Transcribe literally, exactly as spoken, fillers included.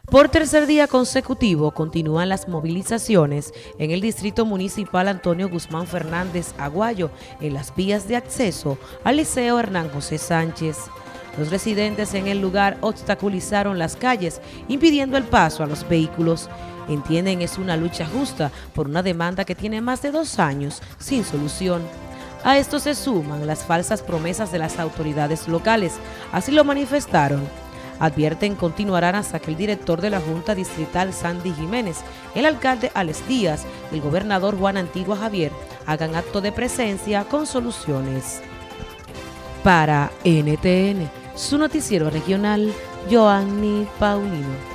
Por tercer día consecutivo continúan las movilizaciones en el Distrito Municipal Antonio Guzmán Fernández Aguayo en las vías de acceso al Liceo Hernán José Sánchez. Los residentes en el lugar obstaculizaron las calles, impidiendo el paso a los vehículos. Entienden es una lucha justa por una demanda que tiene más de dos años sin solución. A esto se suman las falsas promesas de las autoridades locales, así lo manifestaron. Advierten continuarán hasta que el director de la Junta Distrital Sandy Jiménez, el alcalde Alex Díaz y el gobernador Juan Antigua Javier hagan acto de presencia con soluciones. Para N T N, su noticiero regional, Joanny Paulino.